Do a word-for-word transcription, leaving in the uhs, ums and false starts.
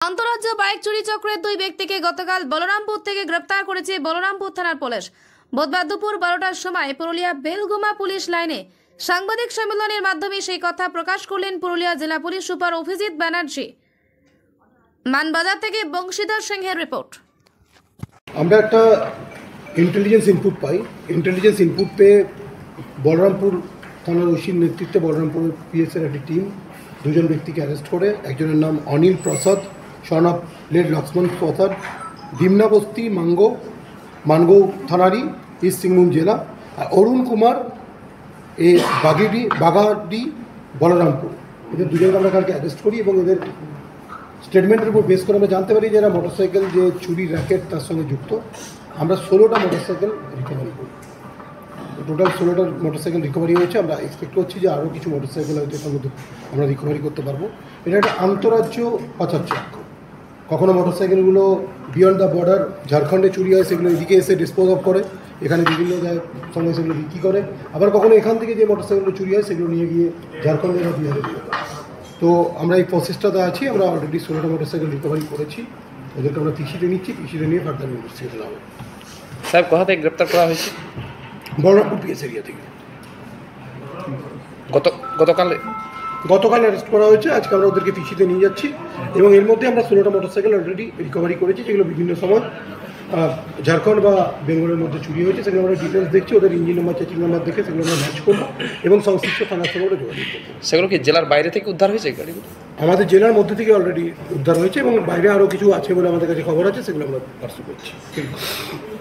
আন্তরাজ্য bike চুরি চক্রের দুই ব্যক্তিকে গতকাল বলরামপুর থেকে গ্রেপ্তার করেছে বলরামপুর থানার পুলিশ। বুধবার দুপুর বারোটার সময় পুরুলিয়া বেলগুমা পুলিশ লাইনে সাংবাদিক সম্মেলনের মাধ্যমে সেই কথা প্রকাশ করলেন পুরুলিয়া জেলা পুলিশ সুপার অভিজিৎ ব্যানার্জি। মানবাজার থেকে বংশীধর সিংহের রিপোর্ট। আমরা একটা ইন্টেলিজেন্স ইনপুট পাই। ইন্টেলিজেন্স ইনপুট পেয়ে বলরামপুর থানার ওসির নেতৃত্বে বলরামপুর পিএসের একটি টিম দুজন ব্যক্তিকে অ্যারেস্ট করে। একজনের নাম Anil Prasad, son of late Lakshman Prasad, Dimna বস্তি মানগৌ মানগৌ থানারই, ইস্ট সিংভূম জেলা। আর অরুণ কুমার এ বাগিডি বাগাডি বলরামপুর। এদের দুজনকে আমরা কালকে অ্যারেস্ট করি এবং এদের স্টেটমেন্টের উপর বেস করে আমরা জানতে পারি যে এরা মোটরসাইকেল যে চুরি র্যাকেট তার সঙ্গে যুক্ত। আমরা ষোলোটা মোটরসাইকেল রিকভারি করি। টোটাল ষোলোটা মোটরসাইকেল রিকভারি হয়েছে। আমরা এক্সপেক্ট করছি যে আরও কিছু মোটরসাইকেল হয়তো এর মধ্যে আমরা রিকভারি করতে পারবো। এটা একটা আন্তরাজ্য পাচার চক্র। কখনো মোটরসাইকেলগুলো বিয়ন্ড দ্য বর্ডার ঝাড়খণ্ডে চুরি হয়, সেগুলো এদিকে এসে ডিসপোজ অফ করে, এখানে বিভিন্ন জায়গায় সময় সেগুলো বিক্রি করে। আবার কখনো এখান থেকে যে মোটরসাইকেলগুলো চুরি হয় সেগুলো নিয়ে গিয়ে ঝাড়খণ্ডে বা বিহারে দিয়ে করে। তো আমরা এই প্রসেসটাতে আছি। আমরা অলরেডি ষোলোটা মোটরসাইকেল রিকভারি করেছি। ওদেরকে আমরা পিসিতে নিচ্ছি, পিসিতে নিয়ে ফার্দার ইনভেস্টিগেশন হবে। সাহেব, কোথা থেকে গ্রেপ্তার করা হয়েছে? বলরামপুর পিএস এরিয়া থেকে গত গতকাল গতকাল অ্যারেস্ট করা হয়েছে। আজকে আমরা ওদেরকে পিসিতে নিয়ে যাচ্ছি এবং এর মধ্যে আমরা ষোলোটা মোটরসাইকেল অলরেডি রিকভারি করেছি, যেগুলো বিভিন্ন সময় ঝাড়খণ্ড বা বেঙ্গলের মধ্যে চুরি হয়েছে। সেগুলো আমরা ডিটেলস দেখছি, ওদের ইঞ্জিন নাম্বার চেকিং নাম্বার দেখে সেগুলো আমরা ম্যাচ করবো এবং সংশ্লিষ্ট থানার সঙ্গে ওরা যোগাযোগ করবো। সেগুলো কি জেলার বাইরে থেকে উদ্ধার হয়েছে গাড়িগুলো? আমাদের জেলার মধ্যে থেকে অলরেডি উদ্ধার হয়েছে এবং বাইরে আরও কিছু আছে বলে আমাদের কাছে খবর আছে, সেগুলো আমরা পার্সু করছি।